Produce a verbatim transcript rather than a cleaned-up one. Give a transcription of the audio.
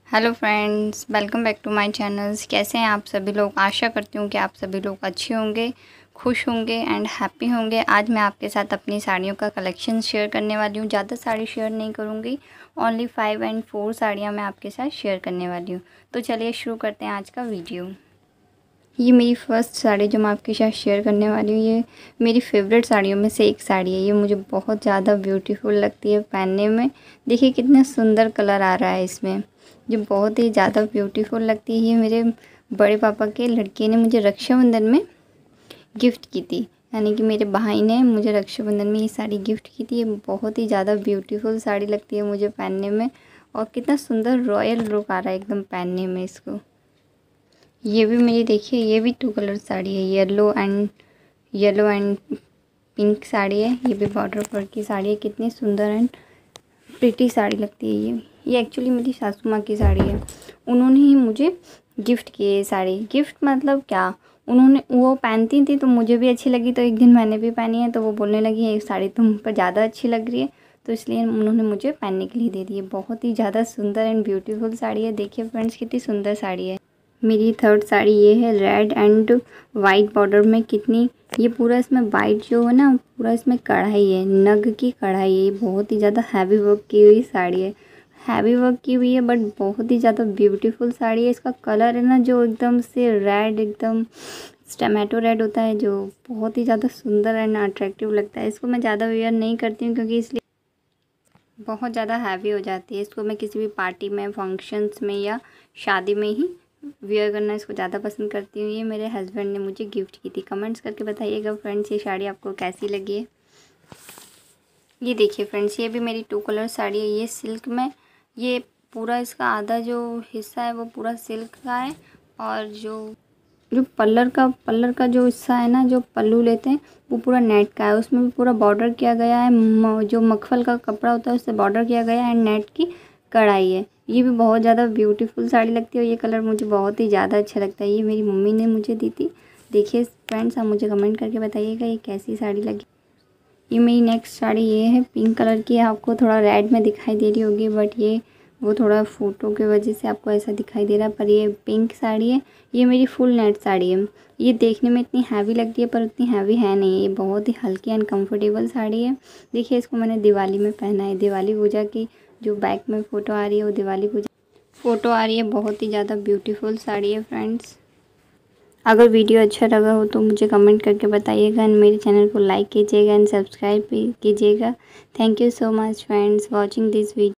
Hello friends, welcome back to my channels. कैसे हैं आप सभी लोग? आशा करती हूँ कि आप सभी लोग अच्छे होंगे, खुश होंगे एंड हैप्पी होंगे। आज मैं आपके साथ अपनी साड़ियों का कलेक्शन शेयर करने वाली हूँ। ज़्यादा साड़ी शेयर नहीं करूँगी, ओनली फाइव एंड फोर साड़ियाँ मैं आपके साथ शेयर करने वाली हूँ। तो चलिए शुरू करते हैं आज का वीडियो। ये मेरी फ़र्स्ट साड़ी जो मैं आपके साथ शेयर करने वाली हूँ, ये मेरी फेवरेट साड़ियों में से एक साड़ी है। ये मुझे बहुत ज़्यादा ब्यूटीफुल लगती है पहनने में। देखिए कितना सुंदर कलर आ रहा है इसमें, जो बहुत ही ज़्यादा ब्यूटीफुल लगती है। ये मेरे बड़े पापा के लड़के ने मुझे रक्षाबंधन में गिफ्ट की थी, यानी कि मेरे भाई ने मुझे रक्षाबंधन में ये साड़ी गिफ्ट की थी। ये बहुत ही ज़्यादा ब्यूटीफुल साड़ी लगती है मुझे पहनने में, और कितना सुंदर रॉयल लुक आ रहा है एकदम पहनने में इसको। ये भी मेरी देखिए, ये भी टू कलर साड़ी है, yellow and yellow and pink sari है। ये भी बॉर्डर पर की साड़ी है। कितनी सुंदर एंड प्रिटी साड़ी लगती है ये। ये एक्चुअली मेरी सासू माँ की साड़ी है। उन्होंने ही मुझे गिफ्ट की है साड़ी। गिफ्ट मतलब क्या, उन्होंने वो पहनती थी तो मुझे भी अच्छी लगी, तो एक दिन मैंने भी पहनी है, तो वो बोलने लगी ये साड़ी तुम पर ज़्यादा अच्छी लग रही है, तो इसलिए उन्होंने मुझे पहनने के लिए दे दी है। बहुत ही ज़्यादा सुंदर एंड ब्यूटीफुल साड़ी है। देखिए फ्रेंड्स कितनी सुंदर साड़ी है। मेरी थर्ड साड़ी ये है, रेड एंड वाइट बॉर्डर में। कितनी ये पूरा इसमें वाइट जो है ना, पूरा इसमें कढ़ाई है, नग की कढ़ाई है। ये बहुत ही ज़्यादा हैवी वर्क की हुई साड़ी है। हैवी वर्क की हुई है बट बहुत ही ज़्यादा ब्यूटीफुल साड़ी है। इसका कलर है ना, जो एकदम से रेड, एकदम टमाटो रेड होता है, जो बहुत ही ज़्यादा सुंदर एंड अट्रैक्टिव लगता है। इसको मैं ज़्यादा वेयर नहीं करती हूँ क्योंकि इसलिए बहुत ज़्यादा हैवी हो जाती है। इसको मैं किसी भी पार्टी में, फंक्शंस में या शादी में ही वियर करना इसको ज़्यादा पसंद करती हूँ। ये मेरे हस्बैंड ने मुझे गिफ्ट की थी। कमेंट्स करके बताइएगा फ्रेंड्स ये साड़ी आपको कैसी लगी है। ये देखिए फ्रेंड्स, ये भी मेरी टू कलर साड़ी है। ये सिल्क में, ये पूरा इसका आधा जो हिस्सा है वो पूरा सिल्क का है, और जो जो पल्लर का पल्लर का जो हिस्सा है ना, जो पल्लू लेते हैं, वो पूरा नेट का है। उसमें भी पूरा बॉर्डर किया गया है। म, जो मखमल का कपड़ा होता है उससे बॉर्डर किया गया है, एंड नेट की कढ़ाई है। ये भी बहुत ज़्यादा ब्यूटीफुल साड़ी लगती है, और ये कलर मुझे बहुत ही ज़्यादा अच्छा लगता है। ये मेरी मम्मी ने मुझे दी थी। देखिए फ्रेंड्स, आप मुझे कमेंट करके बताइएगा ये कैसी साड़ी लगी। ये मेरी नेक्स्ट साड़ी ये है, पिंक कलर की है। आपको थोड़ा रेड में दिखाई दे रही होगी, बट ये वो थोड़ा फ़ोटो की वजह से आपको ऐसा दिखाई दे रहा है, पर ये पिंक साड़ी है। ये मेरी फुल नेट साड़ी है। ये देखने में इतनी हैवी लगती है पर उतनी हैवी है नहीं। ये बहुत ही हल्की एंड कंफर्टेबल साड़ी है। देखिए इसको मैंने दिवाली में पहना है। दिवाली पूजा की जो बैक में फ़ोटो आ रही है वो दिवाली पूजा फ़ोटो आ रही है। बहुत ही ज़्यादा ब्यूटीफुल साड़ी है फ्रेंड्स। अगर वीडियो अच्छा लगा हो तो मुझे कमेंट करके बताइएगा, एंड मेरे चैनल को लाइक कीजिएगा एंड सब्सक्राइब भी कीजिएगा। Thank you so much friends watching this video.